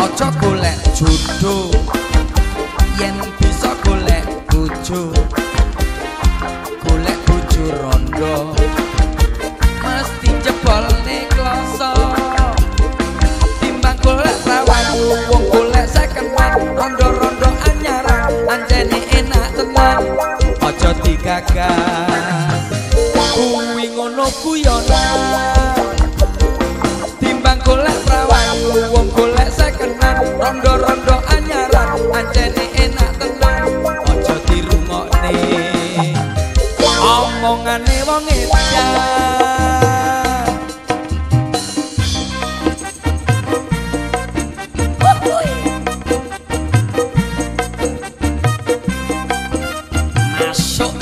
Aja golek jodoh yen bisa golek bojo. Golek bojo rondo mesti jebolne kloso. Timbang golek perawan wong golek sekeman. Rondo-rondo anyaran anjene enak tenan. Aja digagas kuwi ngono guyonan. Timbang golek perawan wong golek sekenan. Rondo-rondo anyaran anjene enak tenan. Aja dirungokne omongane wong edan. Masuk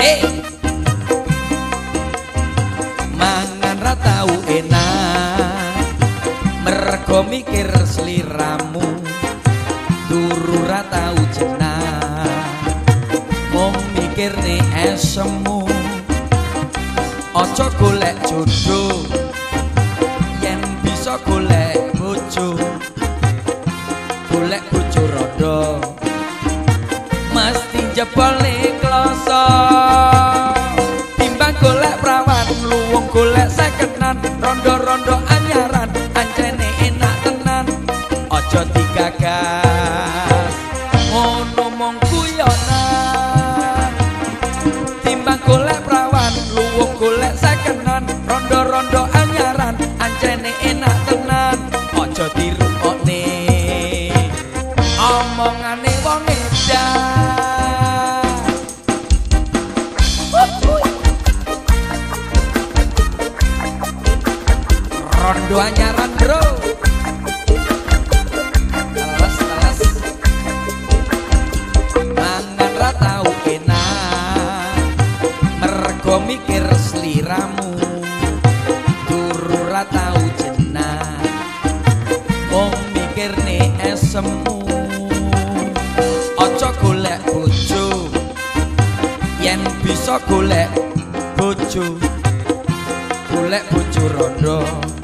mangan ra tau enak mergo mikir sliramu. Turu ra tau jenah mung mikirne esemu. Aja golek jodoh yen bisa golek bojo. Golek bojo rondo mesti jebolne kloso. Timbang golek perawan luwung golek sekenan. Rondo-rondo anyaran anjene enak tenan. Aja digagas ngono mung guyonan. Timbang golek perawan luwung golek sekenan. Rondo-rondo anyaran anjene enak tenan. Aja dirungokne omongane wong edan. Rondo anyaran bro. Teles mangan ra tau enak mergo mikir sliramu. Turu ra tau jenah wong mikirne esemu. Aja golek bojo yen bisa golek bojo. Golek bojo rondo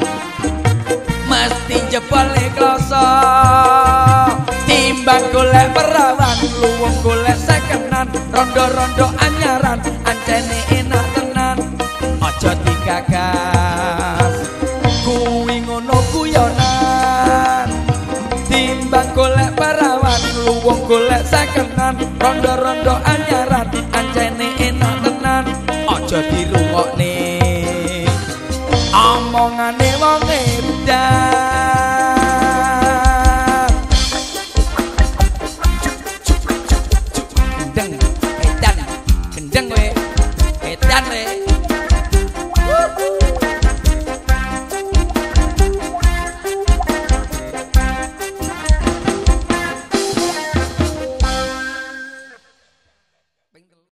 mesti jebolne kloso. Timbang golek perawan luwung golek sekenan. Rondo-rondo anyaran ancene enak tenan. Aja digagas kuwi ngono guyonan. Timbang golek perawan luwung golek sekenan. Rondo-rondo anyaran ancene enak tenan. Aja dirungokne omongane wong